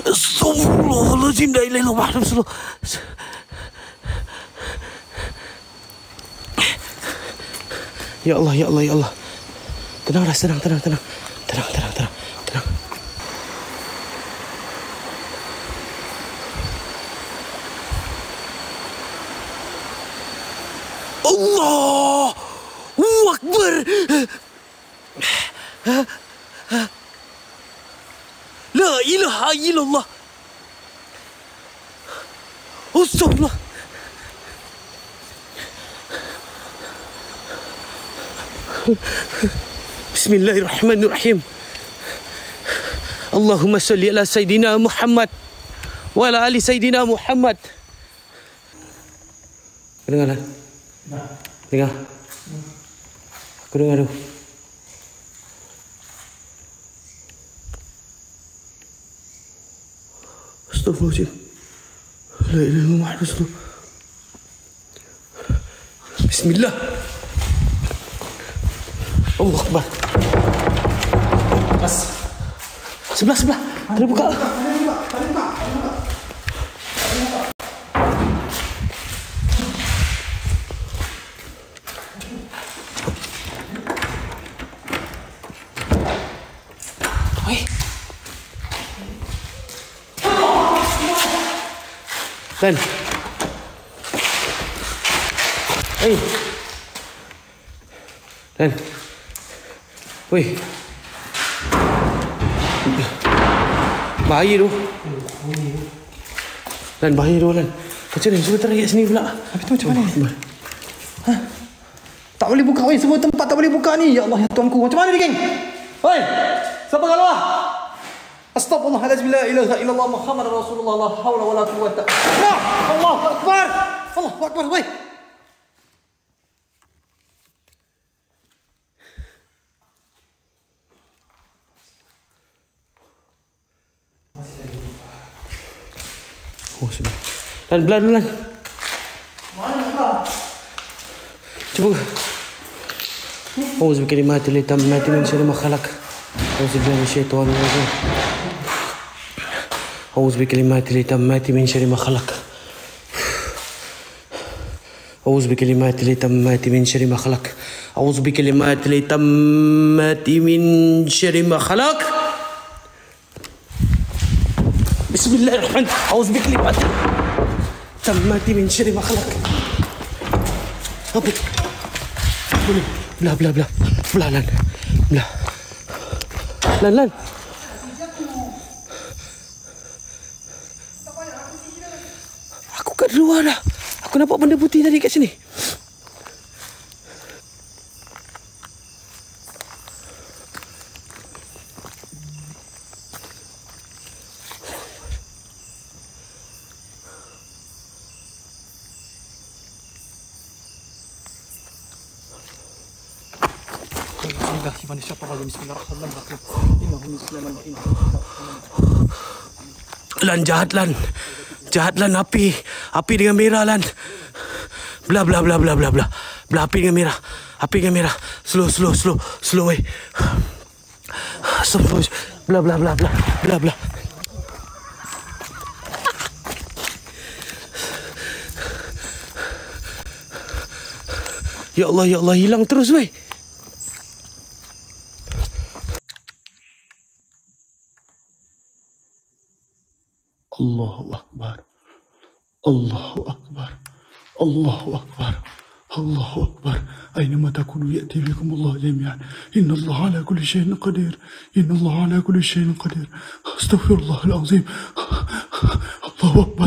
Astagfirullahaladzim, la ilaha illallah Muhammad Rasulullah. Ya Allah, ya Allah, ya Allah. Tenang, Ras, tenang. Tenang. Allahu Akbar. La ilaha illallah. Astagfirullah. Bismillahirrahmanirrahim. Allahumma salli ala Sayyidina Muhammad wa ala ali Sayyidina Muhammad. Dengar. Aku dengar tu. Astagfirullahaladzim. La ilaha illallah Muhammad Rasulullah. Bismillah. Allah Akbar. Sebelah. Ada buka. Lan. Lan. Weh. Bahaya tu. Lan, bahaya tu, Lan. Macam mana? Semua teriak sini pula. Habis tu macam mana? Ha? Tak boleh buka, weh. Semua tempat tak boleh buka ni. Ya Allah, ya Tuanku. Macam mana ni, geng? Weh, siapa kat luar? Astaghfirullahaladzim, la ilaha illallah Muhammad Rasulullah, la hawla wa la quwwata. Allahu Akbar. Allahu Akbar, weh. Oh, sudah. Lan, belah dulu, Lan. Mana belah? Cuba. Auzu bikalimatil tammati min syarri ma khalaq. Auzu billahi minasyaitonir rajim. Auzu bikalimatil tammati min syarri ma khalaq. Auzu bikalimatil tammati min syarri ma khalaq. Auzu bikalimatil tammati min syarri ma khalaq. Bismillahirrahmanirrahim. Auzu bikalimatil tammati min syarri ma khalaq. Apa? Boleh. Belah, Lan. Belah. Lan. Aku kat luar dah. Aku nampak benda putih tadi kat sini. Lan, jahat Lan, api dengan merah, Lan. Belah, api dengan merah. Slow, weh. Belah. Ya Allah, hilang terus, weh. Allahu Akbar. أينما تكونوا يأتي بكم الله جميعا إن الله على كل شيء قدير. أستغفر الله العظيم. الله أكبر.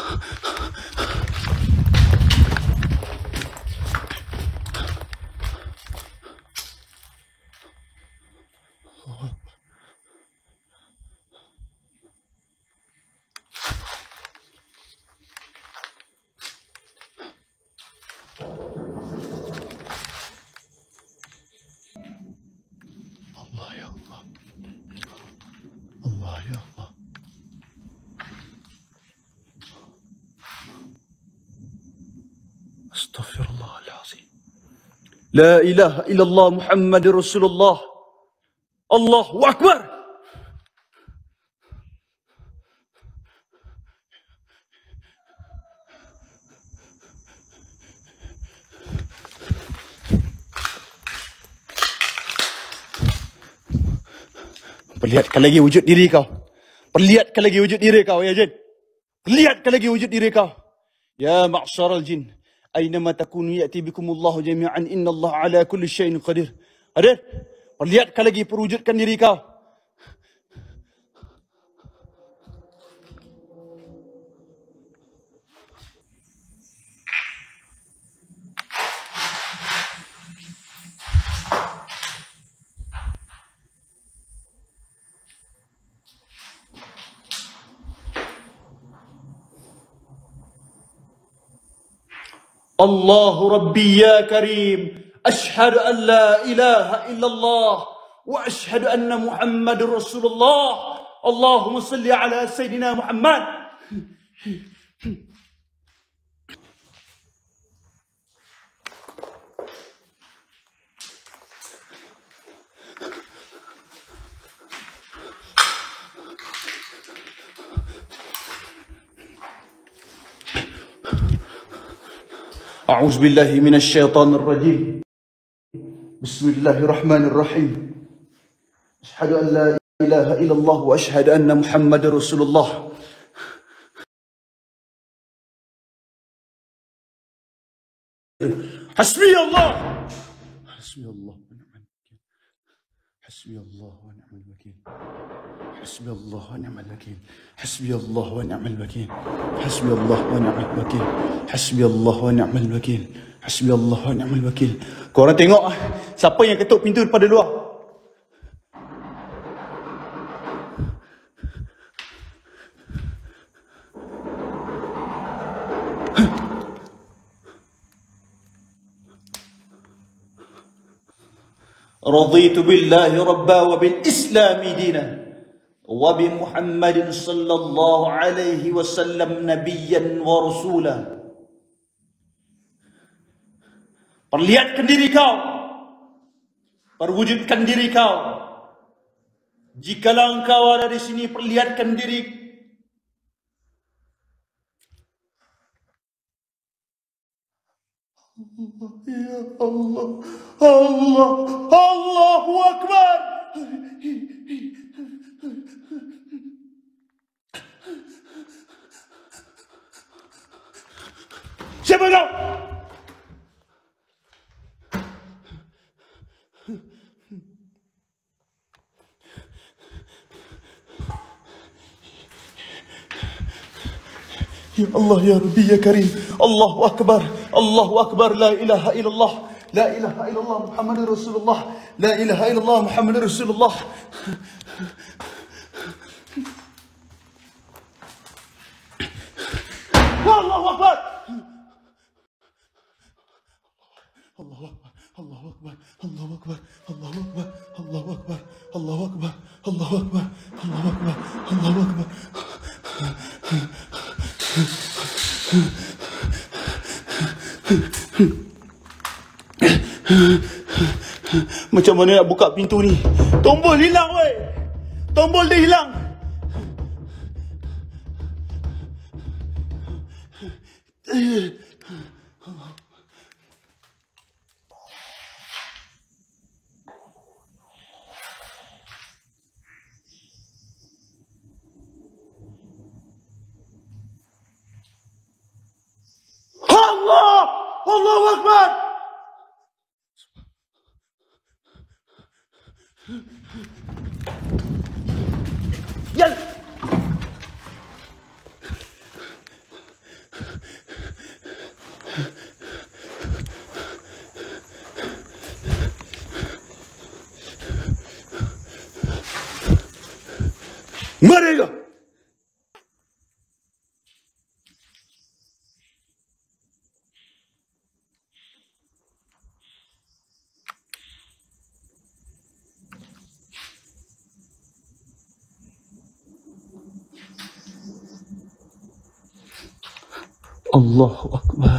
Astaghfirullahalazim. La ilaha illallah Muhammadur Rasulullah. Allahu Akbar. Perlihatkan lagi wujud diri kau. Perlihatkan lagi wujud diri kau, ya jin. Perlihatkan lagi wujud diri kau. Ya ma'syaral jin. Aynama takunu ya'ti bikumullahu jami'an. Innallaha ala kulli syai'in qadir. Hadir. Perlihatkan lagi, perwujudkan diri kau. الله ربي يا كريم أشهد أن لا إله إلا الله وأشهد أن محمد رسول الله اللهم صل على سيدنا محمد. أعوذ بالله من الشيطان الرجيم بسم الله الرحمن الرحيم أشهد أن لا إله إلا الله وأشهد أن محمد رسول الله. حسبي الله حسبي الله ونعم الوكيل حسبي الله ونعم الوكيل حسبي الله ونعم الوكيل حسبي الله ونعم الوكيل حسبي الله ونعم الوكيل حسبي الله ونعم الوكيل حسبي الله ونعم الوكيل. Korang tengok siapa yang ketuk pintu daripada luar? رضيت بالله ربا وبالإسلام دينا وبمحمد صلى الله عليه وسلم نبيا ورسولا. Perlihatkan diri kau, perwujudkan diri kau. Jikalau engkau ada di sini, perlihatkan diri. Ya Allah, Allah, Allahu Akbar. Siapa kau? Ya Allah, ya Rabbi, ya Karim. Allahu Akbar, Allahu Akbar. La ilaha illallah, la ilaha illallah Muhammadur Rasulullah, la ilaha illallah Muhammadur Rasulullah. Allahu Akbar, Allahu Akbar, Allahu Akbar, Allahu Akbar, Allahu Akbar, Allahu Akbar, Allahu Akbar, Allahu Akbar, Allahu Akbar, Allahu Akbar. Macam mana nak buka pintu ni? Tombol hilang weh. Tombol dia hilang. Allah! Allahu Akbar! Ya! Mereka! Allahu Akbar.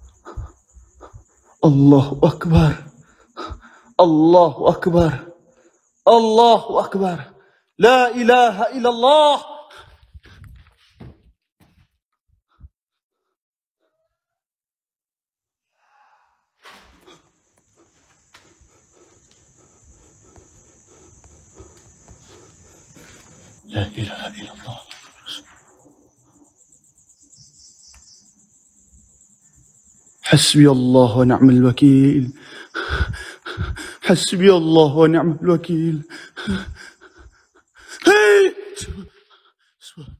Allahu Akbar. Allahu Akbar. Allahu Akbar. La ilaha illallah. لا إله إلا الله. حسبي الله ونعم الوكيل. حسبي الله ونعم الوكيل. هي سبحان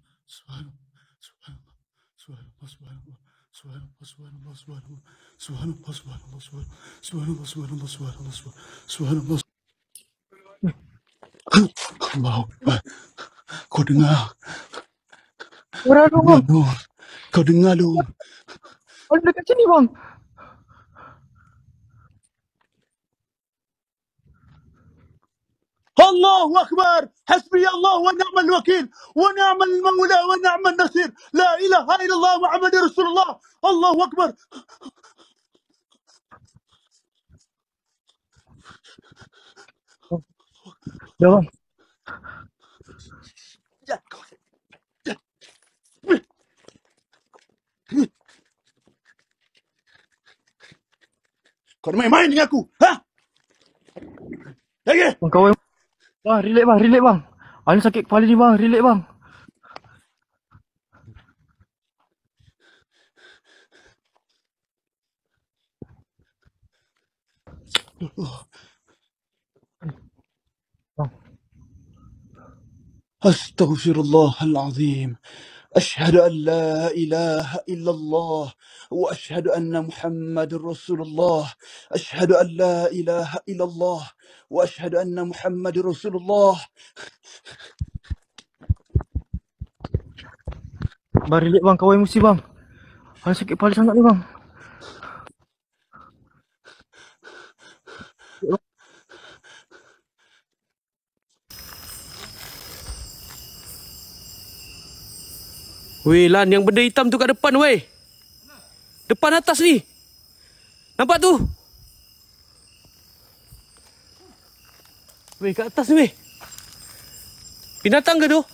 الله سبحان الله سبحان الله سبحان الله سبحان الله سبحان الله سبحان الله سبحان الله سبحان الله سبحان الله سبحان الله. Allah Akbar. Kau dengar? Kau dengar lu? Ada dekat sini bang. الله أكبر. حسبي الله ونعم الوكيل ونعم المولى ونعم النصير. لا إله إلا الله محمد رسول الله. الله أكبر. Ya bang. Kau main-main dengan aku? Ha? Lagi? Bang kawan. Bang, relax bang. Ani sakit kepala ni bang, relax bang. أستغفر الله العظيم. أشهد أن لا إله إلا الله وأشهد أن محمد رسول الله. أشهد أن لا إله إلا الله وأشهد أن محمد رسول الله. Bang, relax bang, kawan emosi bang. Ani sakit kepala sangat ni bang. Weh Lan, yang benda hitam tu kat depan weh. Depan atas ni. Nampak tu? Weh, kat atas ni weh. Binatang ke tu?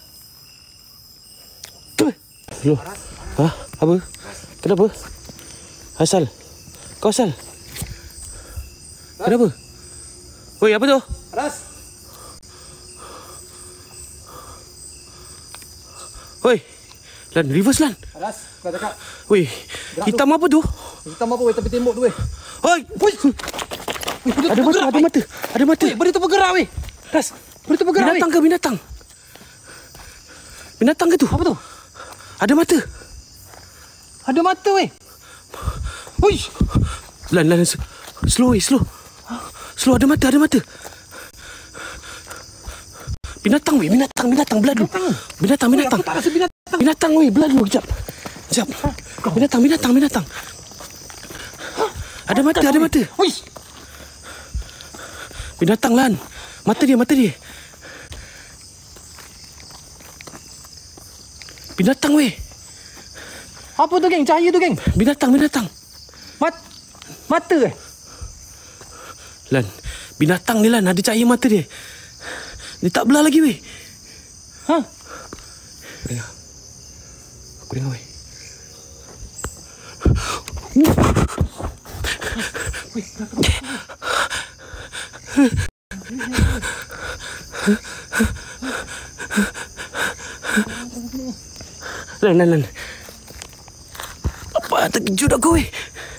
Loh. Ha? Apa? Kenapa? Asal? Kau asal? Kenapa? Weh, apa tu? Aras. Weh. Lan, reverse Lan. Aras, kau cakap. Weh, hitam apa tu? Hitam apa weh tepi tembok tu weh. Oi, weh. Ada mata, ada mata. Ada mata. Weh, benda tu bergerak weh. Ras, Benda tu bergerak binatang weh. ke binatang? Binatang ke tu? Apa tu? Ada mata. Ada mata weh. Uish. Lan, slow weh, slow. Slow, ada mata, ada mata. Binatang weh, binatang, beladu. Binatang. Weh, aku tak rasa binatang. Binatang weh, beladu. Kejap. Binatang. Ada mata, ada mata. Uish. Binatang Lan. Mata dia. Binatang weh. Apa tu geng? Cahaya tu geng. Binatang. Mata eh. Lan, binatang ni Lan, ada cahaya mata dia. Dia tak belah lagi weh. Ha? Aku dengar weh. Lan. Apa terkejut aku weh.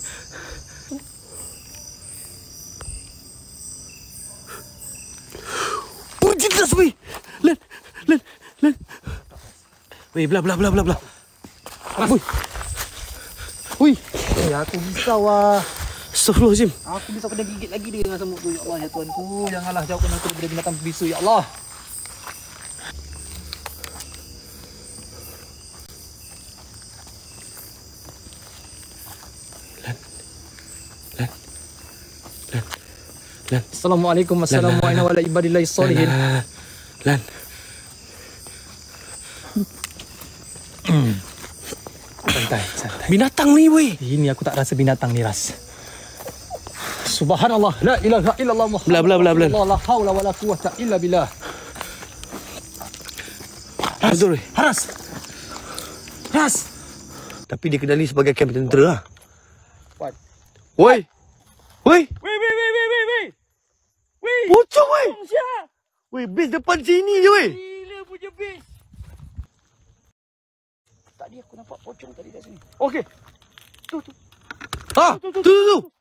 Oh jelas weh. Lan. Weh, belah. Wih. Aku risau ah. Astagfirullahaladzim. Aku bisa kena gigit lagi dia dengan semut tu. Ya Allah, ya Tuhanku. Janganlah jauhkan aku daripada binatang bisu, ya Allah. Lan. Assalamualaikum warahmatullahi wabarakatuh ibadillahi sholihin. Lan. Santai. Binatang ni weh. Ini aku tak rasa binatang ni ras. Subhanallah, la ilaha illallah Muhammad. Belah. La haula wala quwwata illa billah. Betul weh. Ras. Tapi dia kenali sebagai kamp tentera lah. What? Woi. Weh. Pocong weh. Weh, base depan sini je weh. Gila punya base. dia. Aku nampak pocong tadi kat sini. Okey. Tu. Ha? Tu.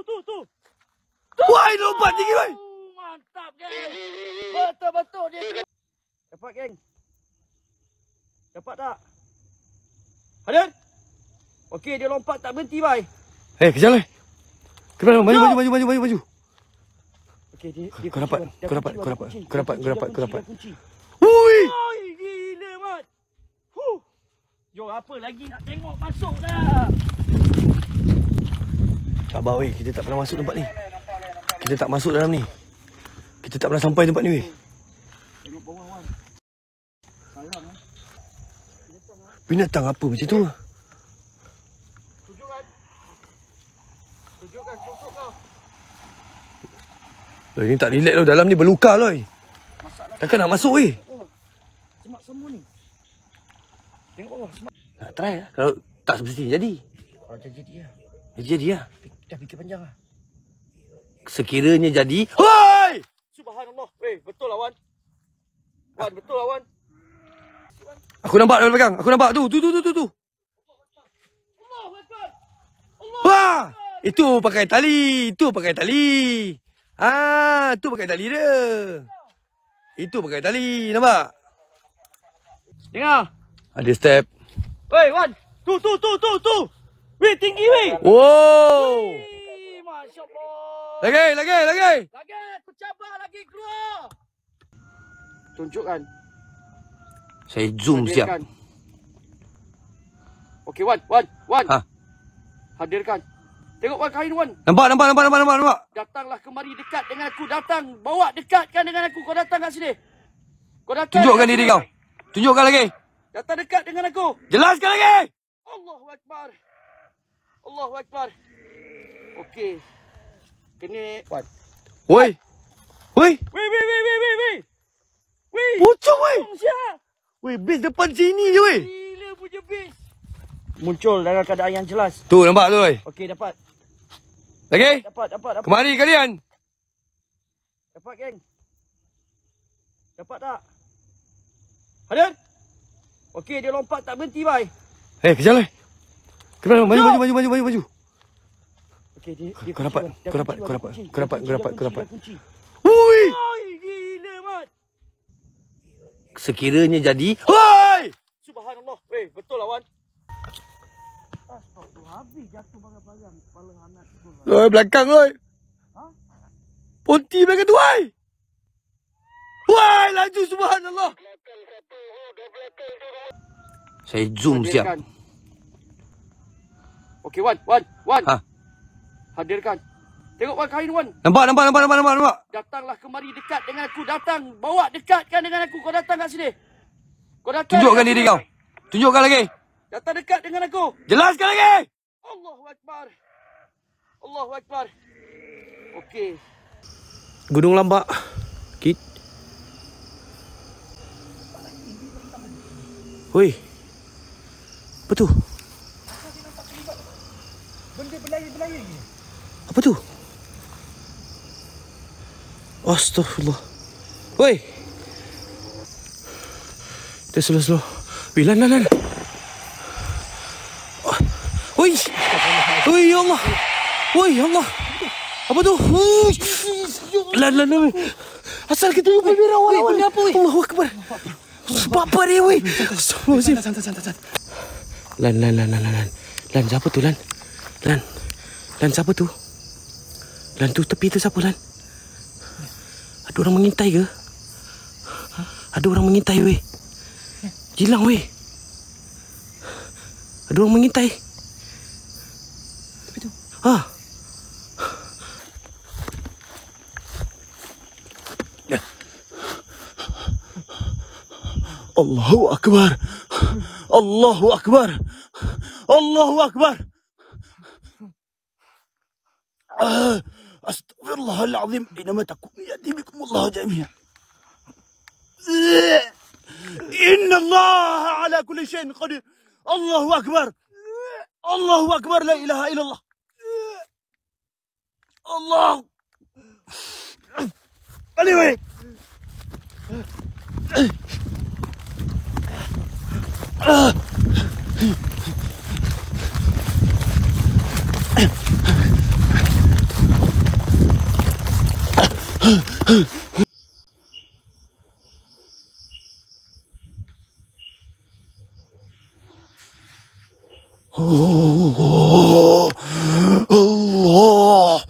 Woi, lompat tinggi woi. Mantap, geng. Betul-betul dia. Dapat, geng. Dapat tak? Hadir. Okey, dia lompat tak berhenti, bai. Kejar lah. Maju. Okey, dia Kau dapat. Kunci. Ui. Oi, gila, Mat. Jom, apa lagi nak tengok masuk dah. Sabar weh, kita tak pernah masuk tempat ni. Kita tak masuk dalam ni. Kita tak pernah sampai tempat ni weh. Tengok bawah, Wan. Salam, Binatang apa macam tu? Tunjukkan sosok kau. Ini tak relax tau, dalam ni berluka lah. Takkan nak masuk weh. Semak semua ni. Tengok bawah, semak. Nak try lah. Kalau tak semestinya jadi. Kalau jadi lah. Jadi lah. Dah fikir panjang lah. Sekiranya jadi. Hoi! Subhanallah. Weh, betul lah, Wan. Wan, betul lah, Wan. Aku nampak dalam belakang. Aku nampak tu. Allah Akbar. Wah! Itu pakai tali. Tu pakai tali dia. Itu pakai tali. Nampak? Dengar. Ada step. Weh, Wan. Tu. Weh, tinggi weh. Wow! Masya Allah. Lagi. Lagi, aku cabar lagi keluar. Tunjukkan. Saya zoom siap. Okey, Wan. Ha. Hadirkan. Tengok Wan kain, Wan. Nampak. Datanglah kemari dekat dengan aku. Datang. Bawa dekatkan dengan aku. Kau datang kat sini. Kau datang. Tunjukkan diri kau. Tunjukkan lagi. Datang dekat dengan aku. Jelaskan lagi. Allahu Akbar. Okey. Kena Wan. Woi. Weh. Pocong woi. Siap. Woi, base depan sini je woi. Gila punya base. Muncul dalam keadaan yang jelas. Tu nampak tu woi. Okey, dapat. Lagi. Dapat. Kemari kalian. Dapat, geng. Dapat tak? Hadir. Okey, dia lompat tak berhenti, bai. Kejar lah. Maju. Okey, dia Kau dapat. Kunci. Ui. Oi, gila, Mat. Sekiranya jadi. Hoi. Subhanallah. Weh, betul lah, Wan. Astagfirullah, habis jatuh barang-barang kepala anak tu. Oi, belakang oi. Ponti belakang tu oi. Woi, laju subhanallah. Saya zoom siap. Okey, Wan. Ha. Hadirkan. Tengok Wan kain, Wan. Nampak. Datanglah kemari dekat dengan aku. Datang. Bawa dekatkan dengan aku. Kau datang kat sini. Kau datang. Tunjukkan diri kau. Tunjukkan lagi. Datang dekat dengan aku. Jelaskan lagi. Allahu Akbar. Okey. Gunung Lambak. Woi. Apa tu? Benda berlayar-berlayar ni. Apa tu? Astaghfirullah. Woi. Kita slow. Lan. Woi. Ya Allah. Apa tu? Lan. Asal kita lupa awal. Apa weh? Allahu Akbar. Apa dia weh? Santai. Lan, siapa tu Lan? Lan, siapa tu? Lan tu tepi tu siapa Lan? Ada orang mengintai ke? Ada orang mengintai weh. Jilang weh. Ada orang mengintai. Tepi tu. Ha. Allahu Akbar. Astaghfirullahalazim. Inama takut ya'ti bikumullahu jami'an. Inna Allah ala kulli syai'in qadir. Allahu Akbar. La ilaha illallah. Allah. Anyway. الله الله.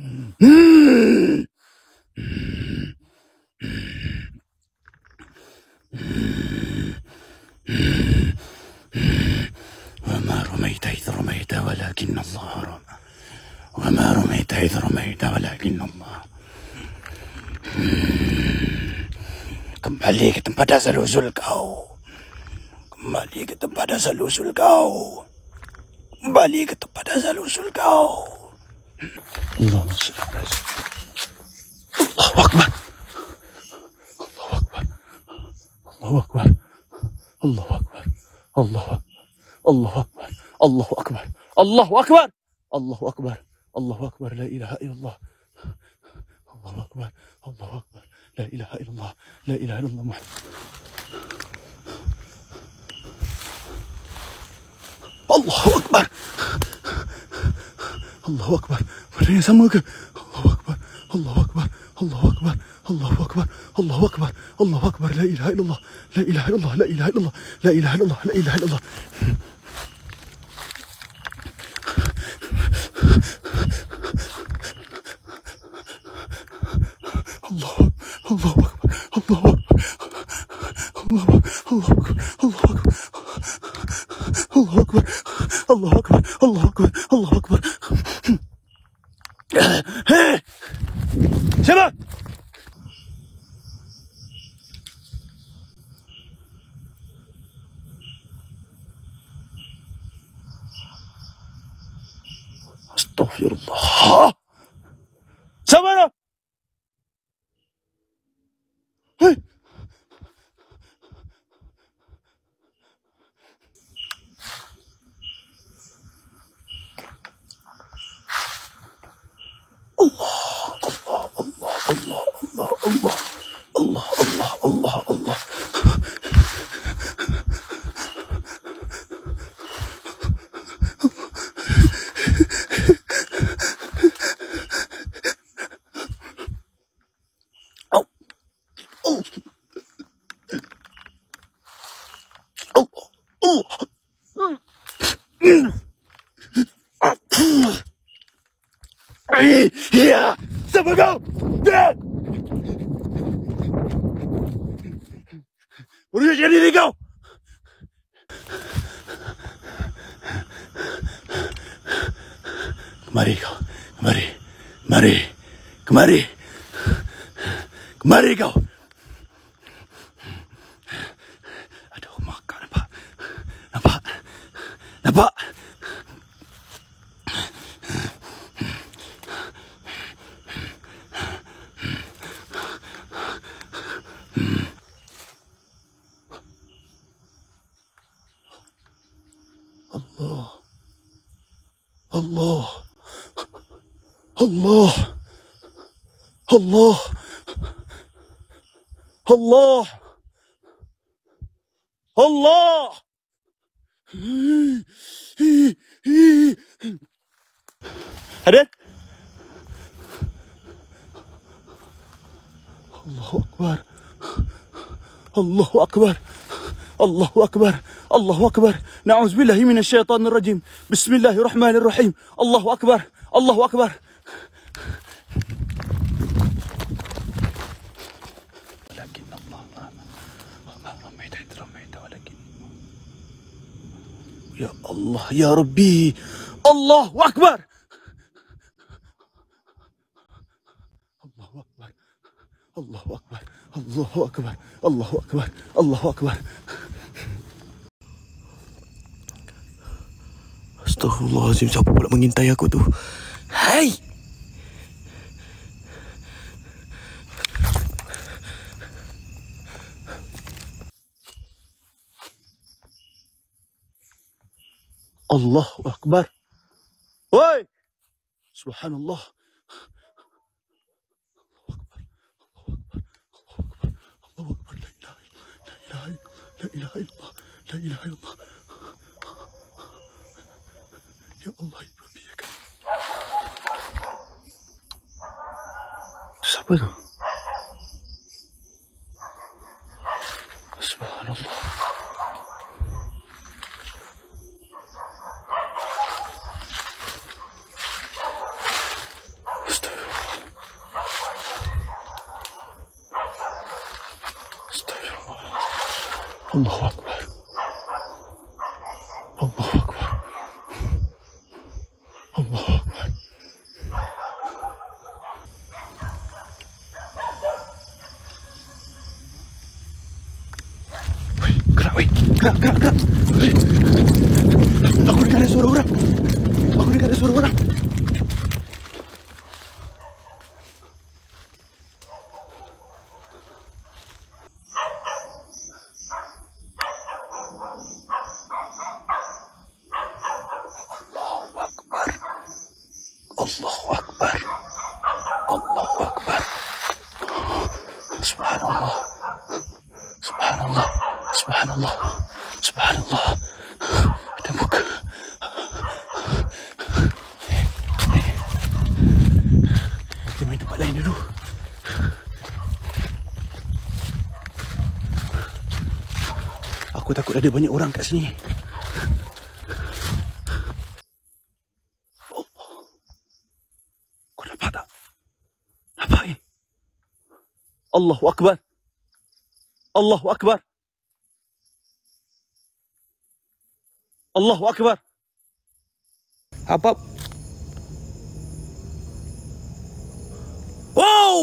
وما رميت إذ رميت ولكن الله رمى. وما رميت إذ رميت ولكن الله. Kembali ke tempat asal usul kau. Kembali ke tempat asal usul kau. Kembali ke tempat asal usul kau. Allahu Akbar. Allahu Akbar. Allahu Akbar. Allahu Akbar. Allahu Akbar. Allahu Akbar. Allahu Akbar. Allahu Akbar. Allahu Akbar. La ilaha illallah. Allahu Akbar. Allahu Akbar. La ilaha illallah. La ilaha illallah Muhammad. Allahu Akbar. Allahu Akbar. Benda yang sama ke? Allahu Akbar. Allahu Akbar. Allahu Akbar. Allahu Akbar. Allahu Akbar. Allahu Akbar. La ilaha illallah. La ilaha illallah. La ilaha illallah. La ilaha illallah. La ilaha illallah. Allahu Akbar. Allahu Akbar. Allahu Akbar. Allahu Akbar. Allahu Akbar. Allahu Akbar. Allahu Akbar. Allahu Akbar. Hei! Siapa? Astaghfirullah. Siapa tu? Hei! Allah. Ya, siapa kau? Uruskan diri kau. Kemari kau. Kemari kau. Aduh, makan nampak. Allah. Ada? Allahu Akbar. Allahu Akbar. Allahu Akbar. Allahu Akbar. Na'udzubillahi minasyaitonir rajim. Bismillahirrahmanirrahim. Allahu Akbar. Allahu Akbar. Ya Allah, ya Rabbi. Allahu Akbar. Allahu Akbar. Allahu Akbar. Allahu Akbar. Allahu Akbar. Allahu Akbar. Astaghfirullahaladzim, siapa pula mengintai aku tu? Hai! Allahu Akbar. Woi! Subhanallah. Allahu Akbar. La ilaha illallah. La ilaha illallah. Ya Allah, ya Rabbi, ya Karim. Siapa tu? Subhanallah. Allahu Akbar. Allahu Akbar. Allahu Akbar. Gerak, weh. Gerak. Aku dengar ada suara orang. Allahu Akbar. Allahu Akbar. Subhanallah. Ada muka. Kita main tempat lain dulu. Aku takut ada banyak orang kat sini. Kau nampak tak? Nampak ni? Allahu Akbar. Allahu Akbar. Allahu Akbar. Apa? Wow!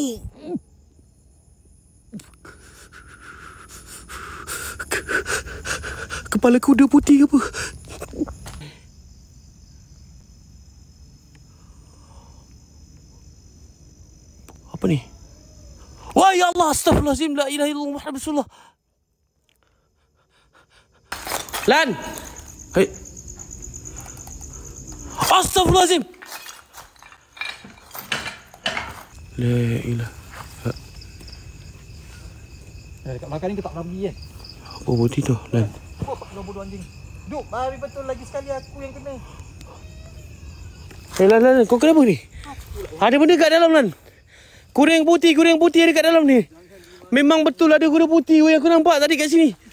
Kepala kuda putih ke apa? Apa ni? Wah, ya Allah, astagfirullahaladzim, la ilaha illallah Muhammad Rasulullah. Lan! Hei. Astagfirullahaladzim. La ilaha. Dekat belakang ni kita tak pergi kan? Apa putih tu, Lan? Apa kau bodoh anjing? Duk, mari betul lagi sekali aku yang kena. Lan, kau kenapa ni? Ada benda kat dalam, Lan. Kuda yang putih ada kat dalam ni. Memang betul ada kuda putih weh, aku nampak tadi kat sini.